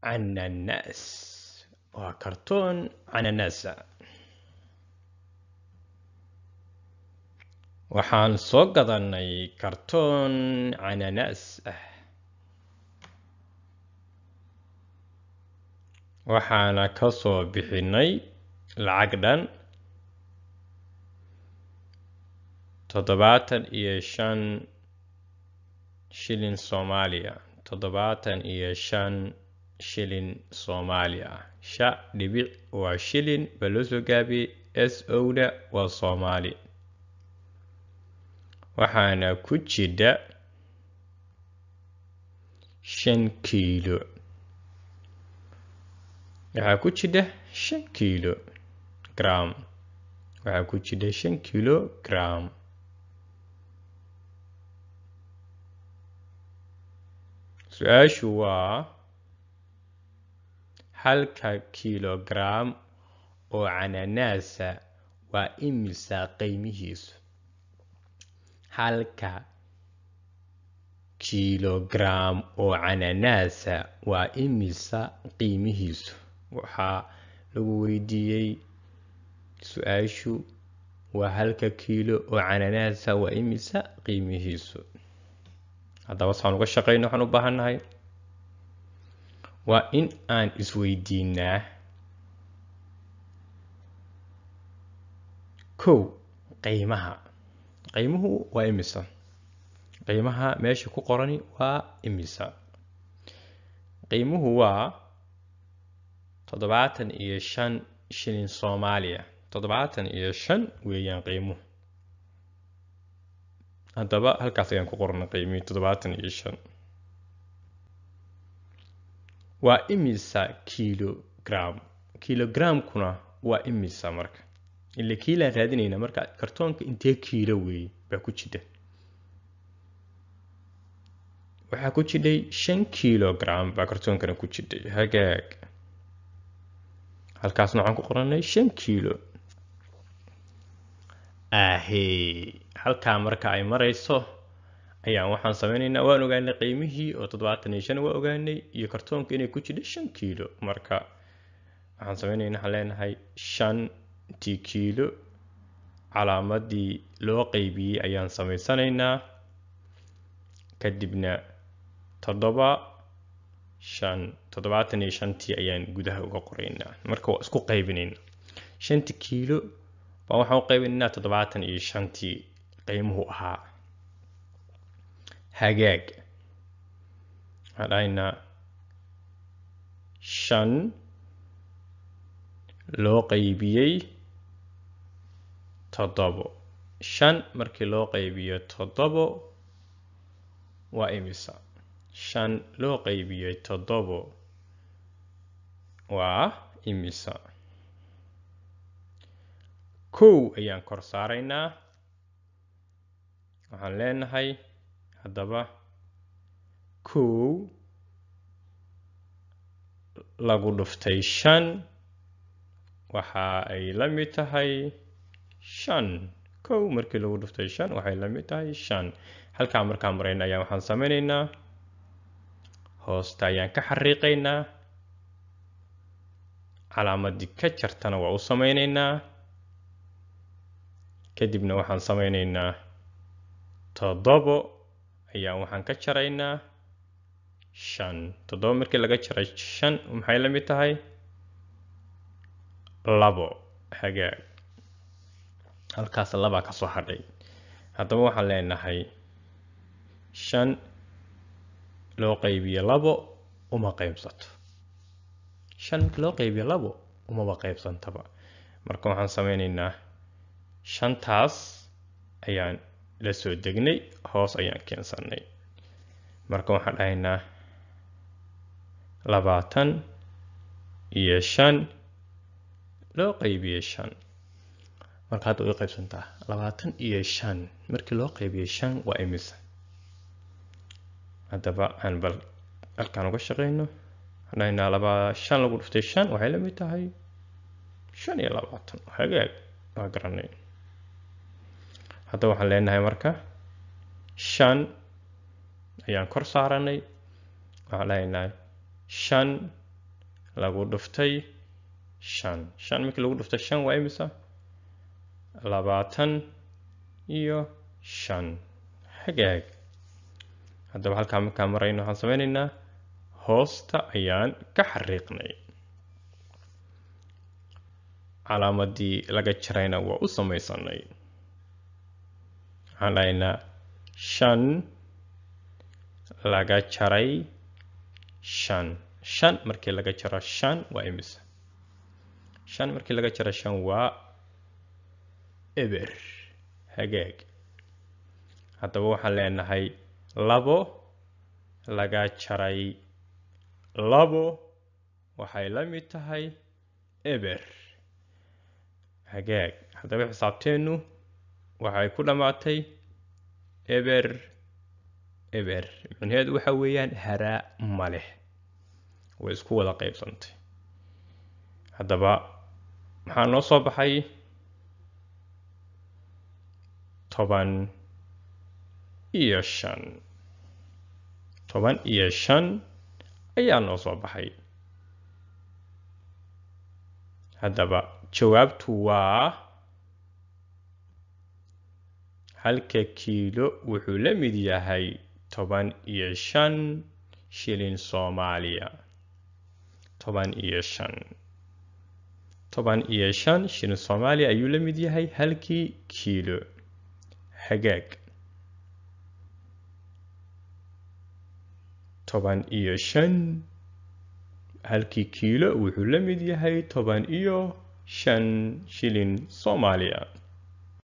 عناناس وكرتون عناناس waxaan soo gadanay kartoon عناناس waxaana ka soo bixinay lacag dhan 75 shilin Soomaaliya 75 shilin Soomaaliya sha dhibic waa shilin baloo gaabi SO-da waa Soomaali waxaana ku jira 5 kiilo waxaa ku jira 5 kiilo gram waxaa ku jira 5 kiilo gram su'aashu waa halka kilogram oo cananaasa waa imisa qiimihiisu halka kilogram oo cananaasa waa imisa qiimihiisu waxaa lagu weydiiyey su'aashu waa halka kiilo oo cananaasa waa imisa qiimihiisu haddaba saan uga shaqeyno waxaan u baahanahay waa in aan isweydiinaa kow qiimuhu waa imisa qiimaha meesha ku qorani waa imisa qiimuhu waa 75 shilin Soomaaliya 75 weeyaan qiimuhu haddaba halkaas ayaan ku qornay qiimihii 75 waa imisa kilogramkuna waa imisa marka ila kiilaan raadinayna marka kartoonka intee kiilo weey baa ku jira waxaa ku jiray 5 kilogram baa kartoonkana ku jiray hagaag halkaasna waxaan ku qornay 5 kiilo halkaa marka ay marayso ayaan waxaan sameynaynaa waan ogaanay qiimihii oo 75 waa ogaanay iyo kartoonka inay ku jira 5 kiilo marka waxaan sameynaynaa waxaan leenahay 5 kiilo calaamadii loo qaybiyey ayaan sameysanaynaa kadibna 75 ayaan gudaha uga qoraynaa marka waa isku qaybinaynaa 5 kiilo baa waxaan u qaybinaynaa 75 qiimuhu ahaa hagaag waxaan dhahaynaa 5 loo qaybiyey 7 5 markii loo qaybiyo 7 waa imisa 5 loo qaybiyey 7 waa imisa kow ayaan kor saaraynaa waxaan leenahay haddaba kow lagu dhuftay 5 waxa ay la mid tahay 5 kow markii lagu dhuftay 5 waxay la mid tahay 5 halkaa markaan marayna ayaan waxaan sameynaynaa hoosta ayaan ka xariiqaynaa calaamadii ka jartana waa u sameynaynaa kadibna waxaan sameynaynaa 7 ayaan waxaan ka jaraynaa 5 7 markii laga jaray 5 maxay la mid tahay 2 hagaag halkaas 2 ka soo hadhay haddaba waxaan leenahay 5 loo qaybiyo 2 uma qaybsato 5 loo qaybiyo 2 uma qaybsantaba marka waxaan sameynaynaa 5taas ayaan la soo degnay hoos ayaan keensanay marka waxaan dhahaynaa 25 loo qaybiyo 5 marka hadda way qaybsantaa 25 markii loo qaybiyo 5 waa imisa haddaba aan bal halkaan uga shaqeyno hadayna 5 lagu dhuftay 5 waxay la mid tahay 25 hagaag waa garanay hadda waxaan leenahay marka 5 ayaan kor saaranay waxaan leenahay 5 lagu dhuftay 5 5 markii lagu dhuftay 5 waa imisa 25 hagaag haddaba halkaa markaan marayno waxaan sameynaynaa hoosta ayaan ka xariiqnay calaamadii laga jarayna waa u samaysanay waxaan dhahaynaa 5 laga jaray 5 5 markii laga jaro 5 waa imisa 5 markii laga jaro 5 waa eber hagaag haddaba waxaan leenahay 2 laga jaray 2 waxay la mid tahay eber hagaag haddaba xisaabteenu waxay ku dhamaatay eber eber macnaheedu waxa weeyaan haraa ma leh way isku wada qaybsantay haddaba maxaa noo soo baxay 15 ayaa noo soo baxay haddaba jawaabtu waa halka kiilo wuxuu la mid yahay 15 shilin Soomaaliya 15 shilin Soomaaliya ayuu la mid yahay halkii kiilo hagaag 15 halkii kiilo wuxuu la mid yahay 15 shilin Soomaaliya